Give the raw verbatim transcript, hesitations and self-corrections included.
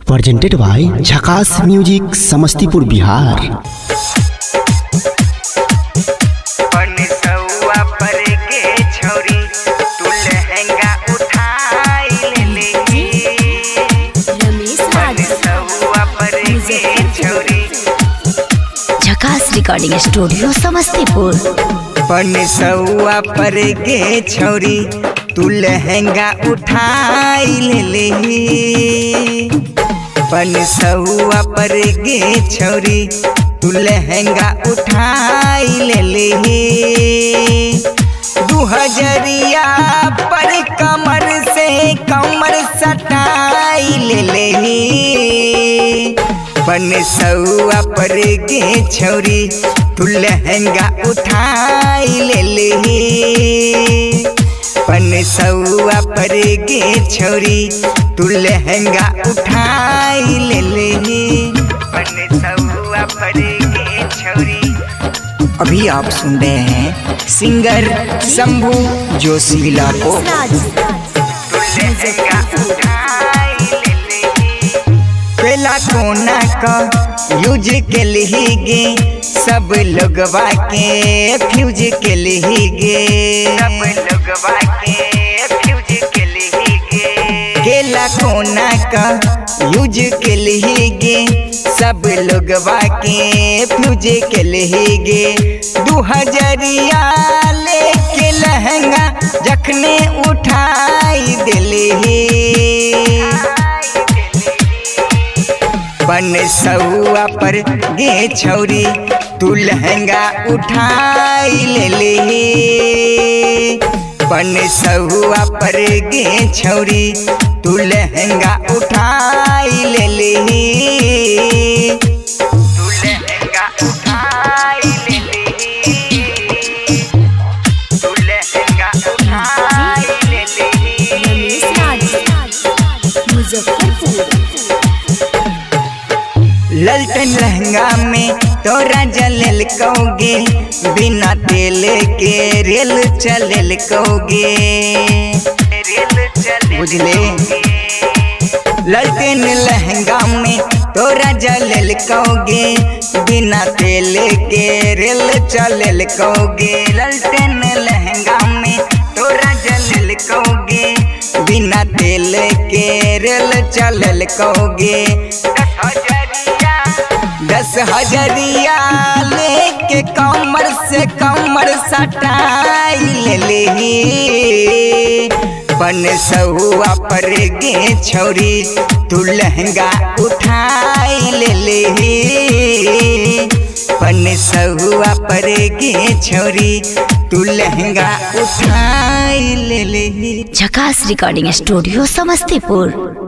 Presented by Jhakas music Samastipur Bihar. Jhakas recording studio Samastipur. पनसौआ पर गे छौरी तू लहंगा उठाई ले ले। पनसौआ पर गे छौरी तू लहंगा उठाई ले ले। दू हजरिया पर कमर से कमर सटाई ले ले। पनसौआ पर गे छौरी तू लहंगा उठाई ले ले। पनसौआ पर गे छौरी तू लहंगा उठाई ले ले। पनसौआ पर गे छौरी। अभी आप सुन रहे हैं सिंगर शंभू जोशीला को। तू लहंगा उठाई ले ले। पहला कोना का यूज के लिए गे सब लोगवा के फ्यूज के लिए गे। सब लोगवा के फ्यूज के लिए गे। केला कोना का यूज के लिए गे सब लोगवा के फ्यूज के लिए गे। दू हजरिया लेके लहंगा जखने उठाई दिले। पनसौआ पर गे छौरी तू लहंगा उठाई ले ले। पनसौआ पर गे छौरी तू लहंगा उठाई ले ले। तू लहंगा उठाई ले ले। तू लहंगा उठाई ले ले। मुजफ्फरपुर। ललटन लहंगा में तोरा जलल कहोगे बिना तेल के रेल चलल कहोगे। बुझले। ललटन लहंगा में तोरा जलल कहोगे बिना तेल के रेल चलल कहोगे। ललटन लहंगा में तोरा जलल कहोगे बिना तेल के रेल चलल कहोगे। दस हजरिया लेके कमर से कमर सटाई ले ले। पनसौआ पर गे छौरी तू लहंगा उठाई ले ले। पनसौआ पर गे छौरी तू लहंगा उठाई ले ले। झकास रिकॉर्डिंग स्टूडियो समस्तीपुर।